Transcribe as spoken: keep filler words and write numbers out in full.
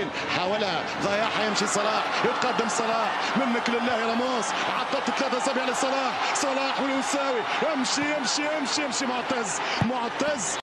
اللاعبين، حاولها ضيعها، يمشي صلاح، يتقدم صلاح، منك لله يا راموس، عطت ثلاثة أصابع لصلاح، صلاح ويساوي، يمشي يمشي يمشي يمشي معتز معتز